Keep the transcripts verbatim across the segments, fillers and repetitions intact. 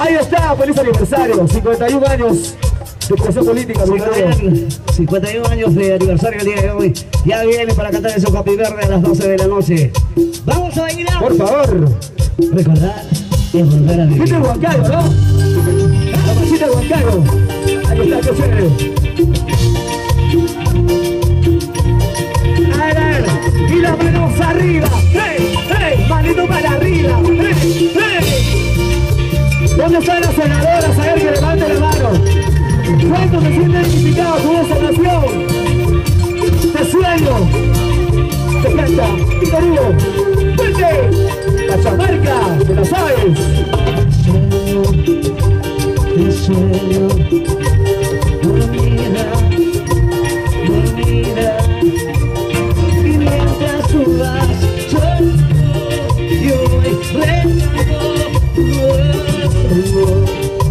Ahí está, feliz aniversario, cincuenta y un años de creación política. cincuenta y un años de aniversario el día de hoy. Ya viene para cantar en su Happy Verde a las doce de la noche. Vamos a bailar. Por favor. Recordar es volver a vivir. Este es Huancayo, ¿no? La machita de Huancayo. Ahí está, qué chévere. A ver, y las manos arriba. ¡Hey! ¡Hey! Manito para arriba. ¡Hey! ¡Hey! ¿Dónde están las senadoras? A ver, que levante la mano. ¿Cuántos se sienten identificados con esa nación? Te sueño. Te canta. Y Darío. ¡Vete! Cachamarca, te lo sabes. Te sueño, dormida, dormida. Y mientras tú vas soñando, yo voy rezando tu amor.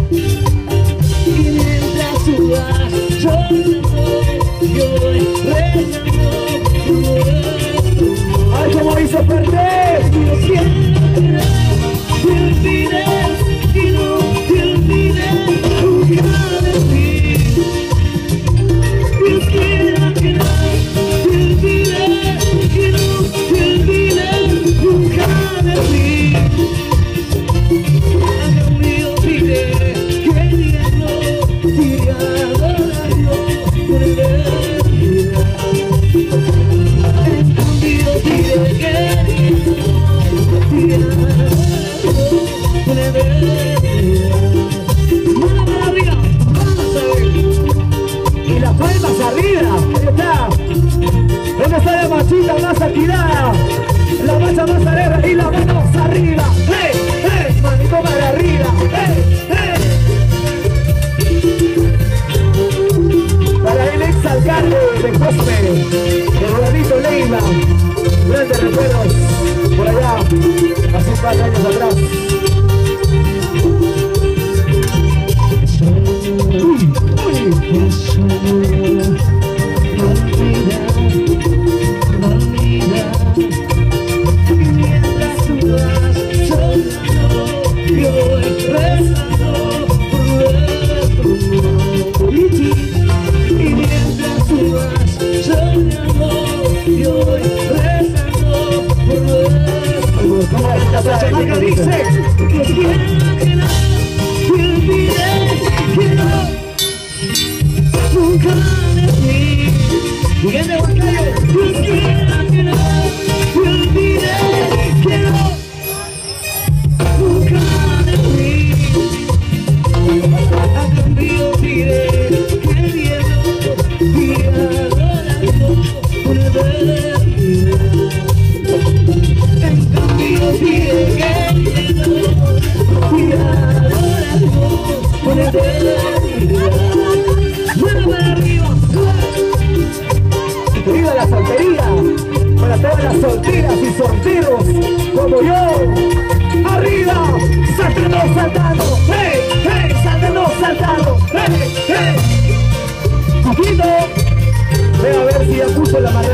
Y mientras tú vas soñando, yo voy rezando tu amor. ¡Ay, cómo hizo perder! Yo quiero que no te olvides, que no te olvides nunca de mí. Yo quiero que no te olvides, que no te olvides nunca de mí. A cambio pide queriendo y adorando por eternidad. En cambio pide queriendo y adorando por eternidad. Mano para arriba, vamos a ver. Y las palmas arriba. Ahí está. ¿Dónde está la machita más activada? La macha más alegre y las manos arriba. ¡Hey! ¡Hey! Manito para arriba. ¡Hey! ¡Hey! Para el ex alcalde de Cosme, el gobernito Leila. Grandes recuerdos por allá, hace un par de años atrás. Uy, uy. Mientras tú vas soñando, yo voy rezando por nuestro amor. Y mientras tú vas soñando, yo voy rezando por nuestro amor. ¿Cómo la Cachamarca dice? Yo quiero que no te olvides, que no nunca de mí. Miguel de Huancayo, yo quiero que no te olvides, que no nunca de mí. A cambio diré queriendo y adorando por eternidad. En cambio diré queriendo y adorando por eternidad. Mano para arriba. ¡Viva la soltería! Para todas las solteras y solteros como yo. ¡Arriba! ¡Saltando, saltando! ¡Hey! ¡Hey! ¡Saltando, saltando! ¡Hey! ¡Hey! ¡Poquito! Ve a ver si ya puso la mano.